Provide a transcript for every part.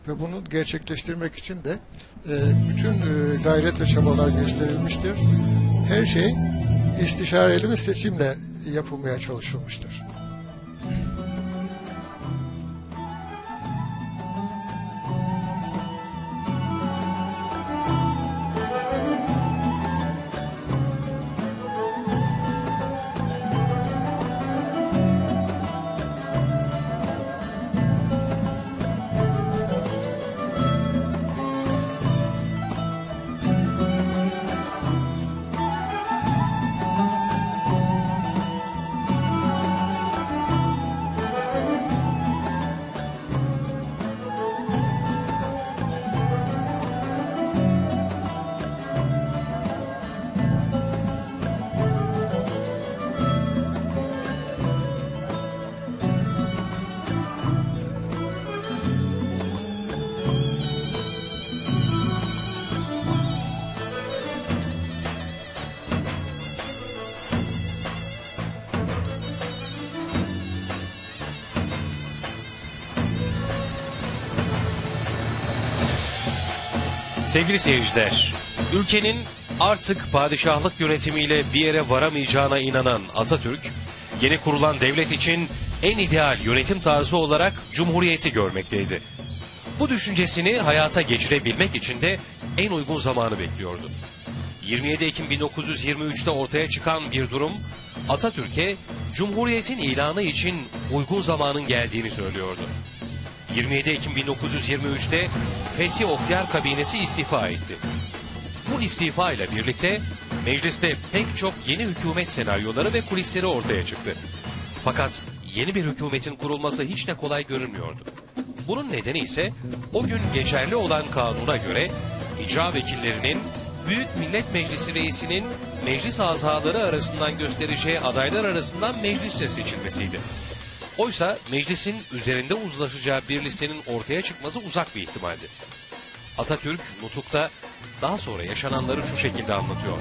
ve bunu gerçekleştirmek için de bütün gayret ve çabalar gösterilmiştir. Her şey istişareli ve seçimle yapılmaya çalışılmıştır. Sevgili seyirciler, ülkenin artık padişahlık yönetimiyle bir yere varamayacağına inanan Atatürk, yeni kurulan devlet için en ideal yönetim tarzı olarak Cumhuriyeti görmekteydi. Bu düşüncesini hayata geçirebilmek için de en uygun zamanı bekliyordu. 27 Ekim 1923'te ortaya çıkan bir durum, Atatürk'e Cumhuriyet'in ilanı için uygun zamanın geldiğini söylüyordu. 27 Ekim 1923'te Fethi Okyar kabinesi istifa etti. Bu istifa ile birlikte mecliste pek çok yeni hükümet senaryoları ve kulisleri ortaya çıktı. Fakat yeni bir hükümetin kurulması hiç de kolay görünmüyordu. Bunun nedeni ise o gün geçerli olan kanuna göre icra vekillerinin Büyük Millet Meclisi reisinin meclis azaları arasından göstereceği adaylar arasından meclisçe seçilmesiydi. Oysa meclisin üzerinde uzlaşacağı bir listenin ortaya çıkması uzak bir ihtimaldi. Atatürk nutukta daha sonra yaşananları şu şekilde anlatıyor.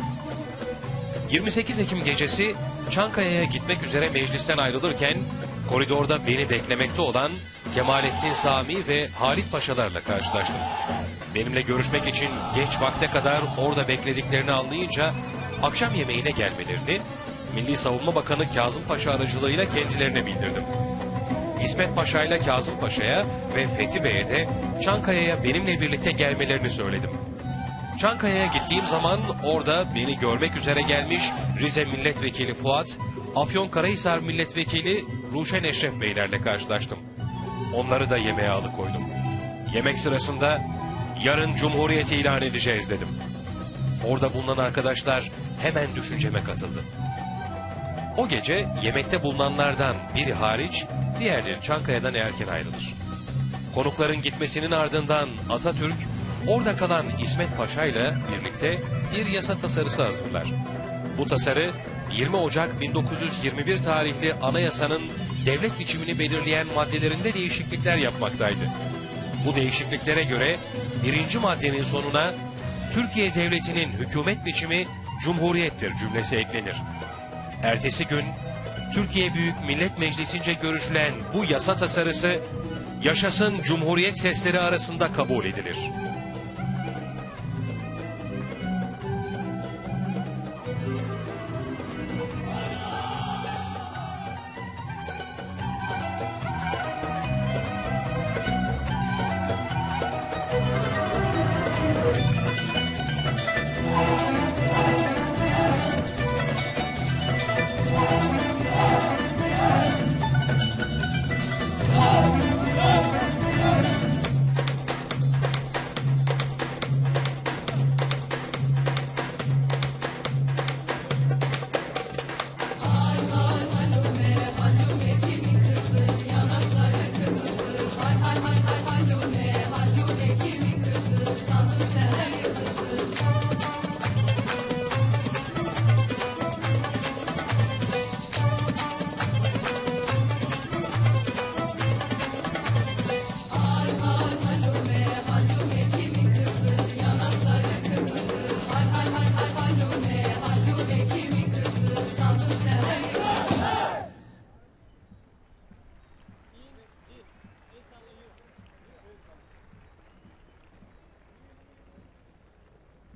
28 Ekim gecesi Çankaya'ya gitmek üzere meclisten ayrılırken koridorda beni beklemekte olan Kemalettin Sami ve Halit Paşalarla karşılaştım. Benimle görüşmek için geç vakte kadar orada beklediklerini anlayınca akşam yemeğine gelmelerini Milli Savunma Bakanı Kazım Paşa aracılığıyla kendilerine bildirdim. İsmet Paşa ile Kazım Paşa'ya ve Fethi Bey'e de Çankaya'ya benimle birlikte gelmelerini söyledim. Çankaya'ya gittiğim zaman orada beni görmek üzere gelmiş Rize Milletvekili Fuat, Afyonkarahisar Milletvekili Ruşen Eşref Beylerle karşılaştım. Onları da yemeğe alıkoydum. Yemek sırasında yarın Cumhuriyeti ilan edeceğiz dedim. Orada bulunan arkadaşlar hemen düşünceme katıldı. O gece yemekte bulunanlardan biri hariç diğerleri Çankaya'dan erken ayrılır. Konukların gitmesinin ardından Atatürk orada kalan İsmet Paşa ile birlikte bir yasa tasarısı hazırlar. Bu tasarı 20 Ocak 1921 tarihli anayasanın devlet biçimini belirleyen maddelerinde değişiklikler yapmaktaydı. Bu değişikliklere göre birinci maddenin sonuna Türkiye Devleti'nin hükümet biçimi Cumhuriyettir cümlesi eklenir. Ertesi gün Türkiye Büyük Millet Meclisi'nce görüşülen bu yasa tasarısı yaşasın Cumhuriyet sesleri arasında kabul edilir.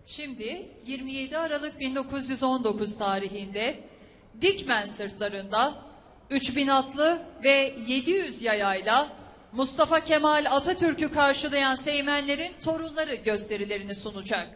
Şimdi 27 Aralık 1919 tarihinde Dikmen sırtlarında 3000 atlı ve 700 yayayla Mustafa Kemal Atatürk'ü karşılayan Seymenlerin torunları gösterilerini sunacak.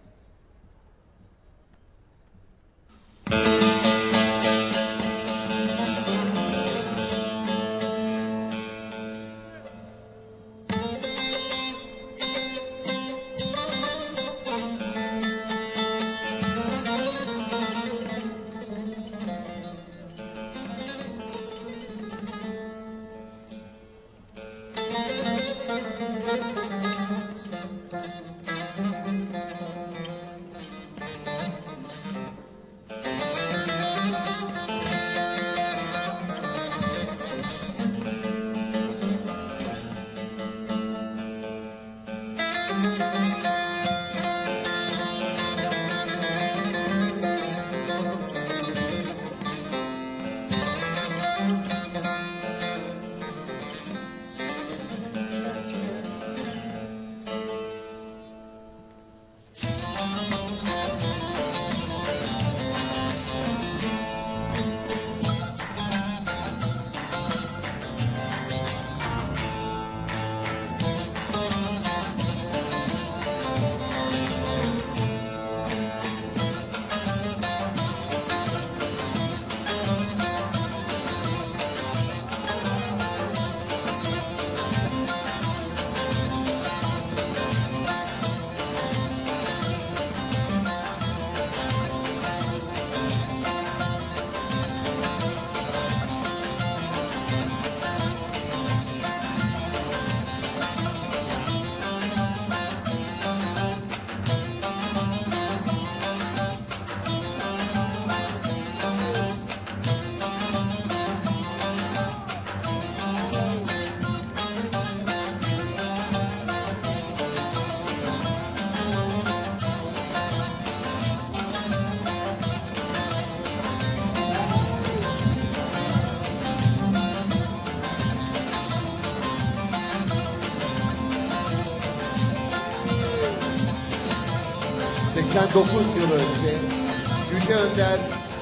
...89 yıl önce Yüce Önder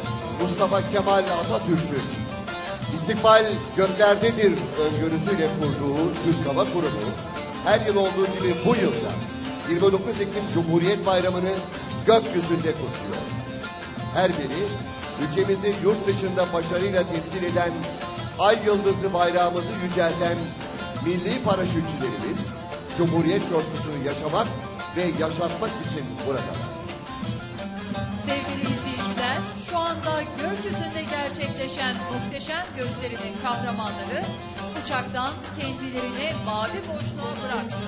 Mustafa Kemal Atatürk'ün istikbal göklerdedir öngörüsüyle kurduğu Türk Hava Kurumu her yıl olduğu gibi bu yılda 29 Ekim Cumhuriyet Bayramı'nı gökyüzünde kutluyor. Her biri ülkemizi yurt dışında başarıyla temsil eden ay yıldızı bayrağımızı yücelten milli paraşütçülerimiz Cumhuriyet coşkusunu yaşamak ve yaşatmak için buradalar. Sevgili izleyiciler, şu anda gökyüzünde gerçekleşen muhteşem gösterinin kahramanları uçaktan kendilerini mavi boşluğa bıraktı.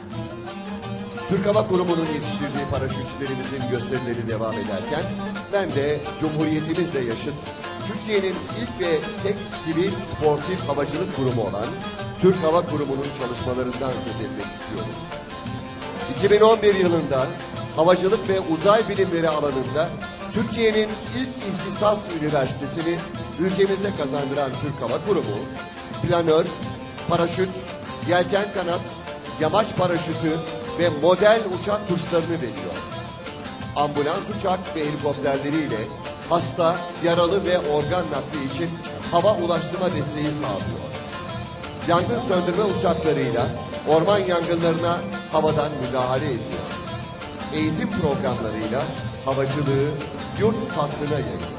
Türk Hava Kurumu'nun yetiştirdiği paraşütçülerimizin gösterileri devam ederken ben de Cumhuriyetimizle yaşıt Türkiye'nin ilk ve tek sivil sportif havacılık kurumu olan Türk Hava Kurumu'nun çalışmalarından söz etmek istiyorum. 2011 yılında havacılık ve uzay bilimleri alanında Türkiye'nin ilk ihtisas üniversitesini ülkemize kazandıran Türk Hava Kurumu, planör, paraşüt, yelken kanat, yamaç paraşütü ve model uçak kurslarını veriyor. Ambulans uçak ve helikopterleriyle hasta, yaralı ve organ nakli için hava ulaştırma desteği sağlıyor. Yangın söndürme uçaklarıyla orman yangınlarına havadan müdahale ediyor. Eğitim programlarıyla havacılığı yurt hattına yayıyor.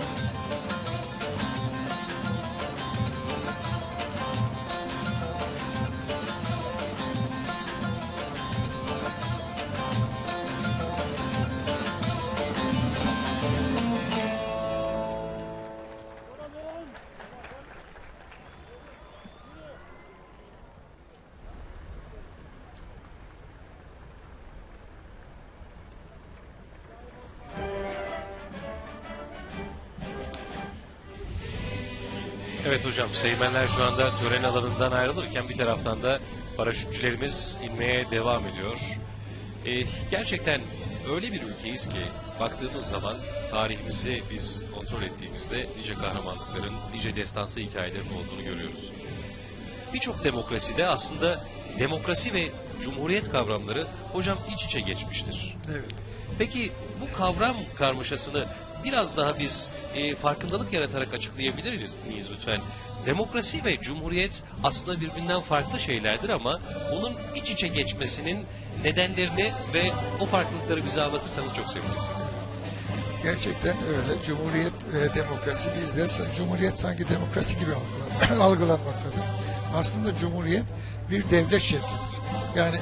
Evet hocam, Seymenler şu anda tören alanından ayrılırken bir taraftan da paraşütçülerimiz inmeye devam ediyor. Gerçekten öyle bir ülkeyiz ki baktığımız zaman tarihimizi biz kontrol ettiğimizde nice kahramanlıkların, nice destansı hikayelerin olduğunu görüyoruz. Birçok demokraside aslında demokrasi ve cumhuriyet kavramları hocam iç içe geçmiştir. Evet. Peki bu kavram karmaşasını biraz daha biz farkındalık yaratarak açıklayabilir miyiz lütfen? Demokrasi ve cumhuriyet aslında birbirinden farklı şeylerdir ama bunun iç içe geçmesinin nedenlerini ve o farklılıkları bize anlatırsanız çok seviniriz. Gerçekten öyle. Cumhuriyet, demokrasi bizde cumhuriyet sanki demokrasi gibi algılanmaktadır. Aslında cumhuriyet bir devlet şeklidir. Yani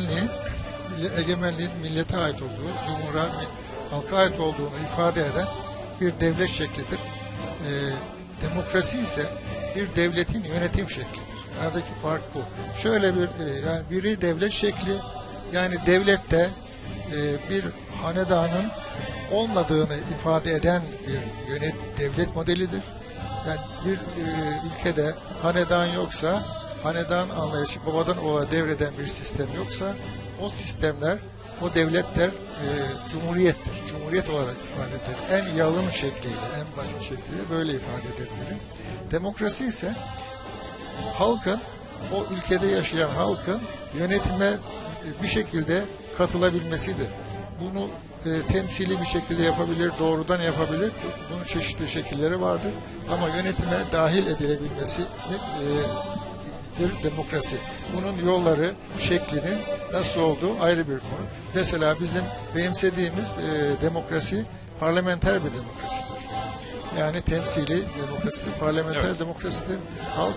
egemenliğin millete ait olduğu, halka ait olduğunu ifade eden bir devlet şeklidir. Demokrasi ise bir devletin yönetim şeklidir. Aradaki fark bu. Şöyle yani biri devlet şekli, yani devlette bir hanedanın olmadığını ifade eden bir devlet modelidir. Yani bir ülkede hanedan yoksa, hanedan anlayışı babadan oğula devreden bir sistem yoksa, o sistemler, o devletler cumhuriyettir. Cumhuriyet olarak ifade edilir. En yalın şekliyle, en basit şekliyle böyle ifade edebilirim. Demokrasi ise halkın, o ülkede yaşayan halkın yönetime bir şekilde katılabilmesidir. Bunu temsili bir şekilde yapabilir, doğrudan yapabilir. Bunun çeşitli şekilleri vardır. Ama yönetime dahil edilebilmesi demokrasi. Bunun yolları, şeklinin nasıl olduğu ayrı bir konu. Mesela bizim benimsediğimiz demokrasi parlamenter bir demokrasidir. Yani temsili demokrasidir, parlamenter demokrasidir. Halk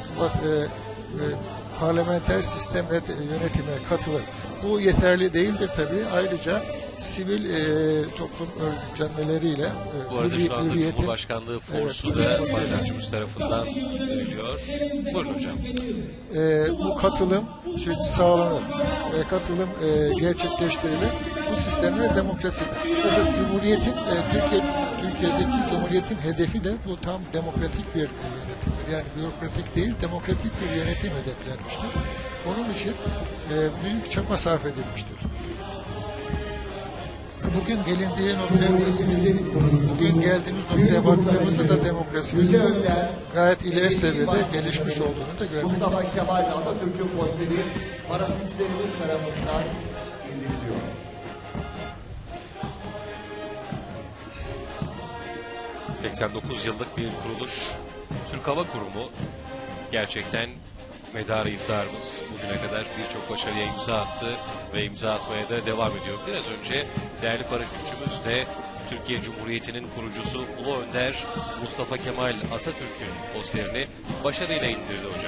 parlamenter sistemle yönetime katılır. Bu yeterli değildir tabii. Ayrıca sivil toplum örgütlenmeleriyle bu arada şu anda Cumhurbaşkanlığı forsu da başkanımız tarafından veriliyor. Buyurun hocam. Bu katılım sağlanır. Katılım gerçekleştirilir. Bu sistemler demokrasidir. Mesela Cumhuriyet'in Türkiye'deki Cumhuriyet'in hedefi de bu tam demokratik bir yönetimdir. Yani bürokratik değil, demokratik bir yönetim hedeflenmiştir. Onun için büyük çaba sarf edilmiştir. Bugün geldiğimiz noktaya baktığımızda da demokrasinin gayet ileri seviyede gelişmiş olduğunu da görmek. Mustafa Kemal Atatürk'ün posteri paraşütçülerimiz tarafından indiriliyor. ...89 yıllık bir kuruluş, Türk Hava Kurumu gerçekten medarı iftiharımız. Bugüne kadar birçok başarıya imza attı ve imza atmaya da devam ediyor. Biraz önce değerli paraşütçümüz de Türkiye Cumhuriyeti'nin kurucusu Ulu Önder Mustafa Kemal Atatürk'ün posterini başarıyla indirdi hocam.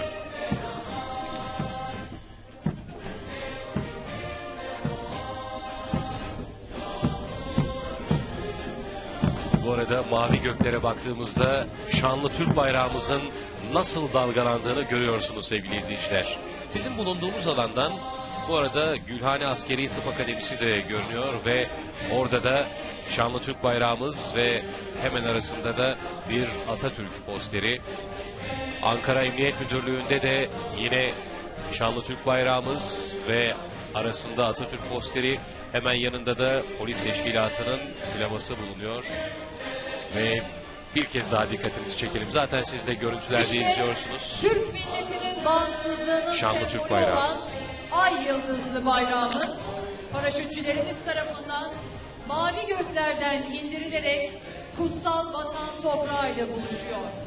Bu arada mavi göklere baktığımızda şanlı Türk bayrağımızın nasıl dalgalandığını görüyorsunuz sevgili izleyiciler. Bizim bulunduğumuz alandan bu arada Gülhane Askeri Tıp Akademisi de görünüyor ve orada da şanlı Türk bayrağımız ve hemen arasında da bir Atatürk posteri. Ankara Emniyet Müdürlüğü'nde de yine şanlı Türk bayrağımız ve arasında Atatürk posteri, hemen yanında da polis teşkilatının flaması bulunuyor. Ve bir kez daha dikkatinizi çekelim. Zaten siz de görüntülerde izliyorsunuz. Türk milletinin bağımsızlığının şanlı Türk sembolü bayrağımız. olan ay yıldızlı bayrağımız paraşütçülerimiz tarafından mavi göklerden indirilerek kutsal vatan toprağıyla buluşuyor.